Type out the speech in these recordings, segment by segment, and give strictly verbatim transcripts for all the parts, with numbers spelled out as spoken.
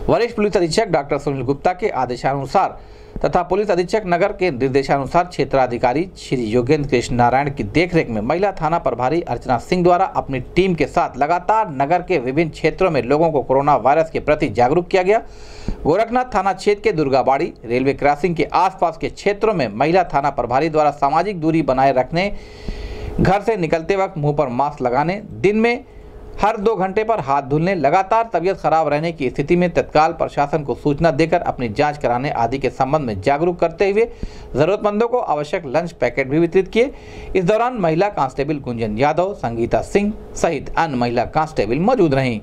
वरिष्ठ पुलिस अधीक्षक डॉक्टर सुनील गुप्ता के आदेशानुसार तथा पुलिस अधीक्षक नगर के निर्देशानुसार क्षेत्राधिकारी श्री योगेंद्र कृष्ण नारायण की देखरेख में महिला थाना प्रभारी अर्चना सिंह द्वारा अपनी टीम के साथ लगातार नगर के विभिन्न क्षेत्रों में लोगों को कोरोना वायरस के प्रति जागरूक किया गया। गोरखनाथ थाना क्षेत्र के दुर्गाबाड़ी रेलवे क्रॉसिंग के आसपास के क्षेत्रों में महिला थाना प्रभारी द्वारा सामाजिक दूरी बनाए रखने, घर से निकलते वक्त मुंह पर मास्क लगाने, दिन में हर दो घंटे पर हाथ धुलने, लगातार तबीयत खराब रहने की स्थिति में तत्काल प्रशासन को सूचना देकर अपनी जांच कराने आदि के संबंध में जागरूक करते हुए जरूरतमंदों को आवश्यक लंच पैकेट भी वितरित किए। इस दौरान महिला कांस्टेबल गुंजन यादव, संगीता सिंह सहित अन्य महिला कांस्टेबल मौजूद रहीं।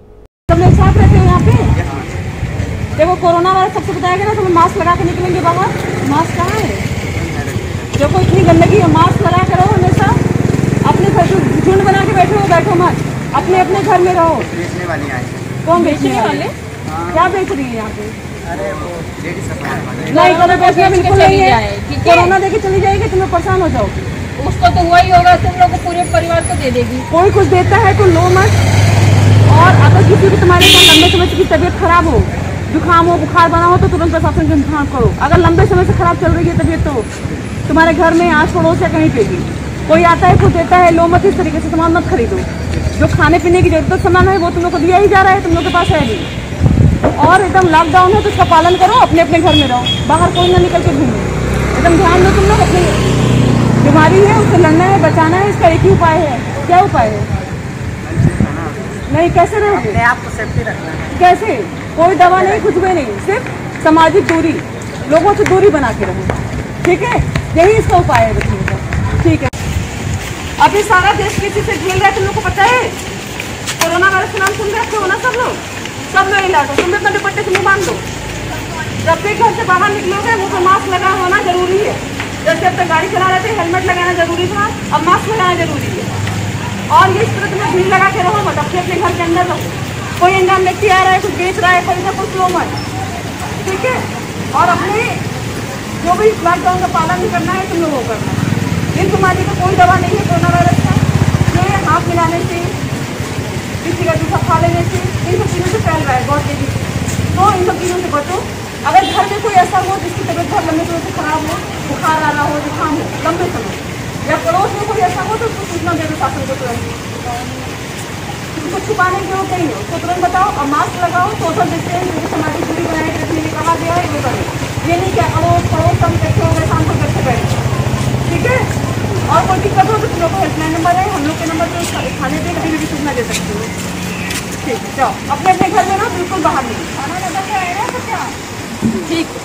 देखो कोरोना वायरस सबसे बताया गया ना, तो मास्क लगा के निकलेंगे बाहर। मास्क कहाँ है? देखो इतनी गंदगी है, मास्क लगा के रहो हमेशा। अपने घर झुंड बना के बैठो बैठो मत, अपने अपने घर में रहो। बेचने वाली आई कौन बेचने वाले? क्या बेच रही है यहाँ पे? अरे वो लेडीज सप्लाई वाले नहीं, कभी बेचना बिल्कुल नहीं है। कोरोना देके चली जाएगी, तुम लोग परेशान हो जाओगे। उसको तो हुआ ही होगा, तुम लोग को पूरे परिवार को दे देगी। कोई कुछ देता है तो लो मत। और अगर किसी की तुम्हारे साथ लंबे समय की तबीयत खराब हो, जुकाम हो, बुखार बना हो, तो तुरंत प्रशासन को इंतजाम करो। अगर लंबे समय से खराब चल रही है तबीयत, तो तुम्हारे घर में आस पड़ोस या कहीं पे भी कोई आता है, कुछ देता है, लो मत। इस तरीके से सामान मत खरीदो। जो खाने पीने की जरूरत सामान है वो तुम लोग को दिया ही जा रहा है, तुम लोग के पास है भी। और एकदम लॉकडाउन है तो उसका पालन करो, अपने अपने घर में रहो, बाहर कोई ना निकल के घूमो। एकदम ध्यान दो, तुम लोग अपनी बीमारी है उससे लड़ना है, बचाना है। इसका एक ही उपाय है। क्या उपाय है? नहीं, कैसे रहोगे? अपने आप को सेफ्टी रखना है। कैसे? कोई दवा नहीं, कुछ भी नहीं, सिर्फ सामाजिक दूरी, लोगों से दूरी बना के रहो। ठीक है, यही इसका उपाय है बच्चों का। ठीक है, अभी सारा देश किसी से झेल रहा है, तुम लोग को पता है? कोरोना वायरस का नाम सुन रहे हो ना सब लोग? सब लोग इलाज, तुम अपना दुपट्टे से मुँह बांध दो। जब भी घर से बाहर निकलोगे मुँह पर मास्क लगा होना जरूरी है। जैसे अब तक गाड़ी चला रहे थे हेलमेट लगाना जरूरी था, अब मास्क लगाना जरूरी है। और ये इस तरह तुम्हें भीड़ लगा के रहो मत, अपने अपने घर के अंदर रहो। कोई अंजाम व्यक्ति आ रहा है, कुछ बेच रहा है, कोई ना कुछ लो मत। ठीक है, और अपने जो भी लॉकडाउन का पालन करना है तुम लोग वो करना है। इन बीमारी का कोई दवा नहीं है कोरोना वायरस का। ये हाथ मिलाने से, किसी का जूसा खा लेने से, इन सब चीज़ों से फैल रहा है बहुत तेजी से। तो इन सब चीज़ों से बचो। अगर घर में कोई ऐसा हो जिसकी तबीयत बहुत लंबे समय से खराब हो, बुखार आ रहा हो, जुकाम हो लंबे समय, या पड़ोस में कोई ऐसा हो तो उसको सूचना दे दो शासन को तुरंत। उसको छुपाने की जरूरत नहीं हो, तो तुरंत बताओ। और मास्क लगाओ, सोशल डिस्टेंस, सामाजिक दूरी बनाए रखने के कहा गया है, वो करो। ये नहीं क्या अड़ोस पड़ोस सब इकट्ठे हो गए, शाम को घर से बैठे। ठीक है, और कोई दिक्कत हो तो तुम लोग को हेल्पलाइन नंबर है, हम लोग के नंबर पर खाने पे कभी भी सूचना दे सकते हो। ठीक है, जाओ अपने अपने घर में ना, बिल्कुल बाहर नहीं। खाना लगा के आएगा तो क्या? ठीक।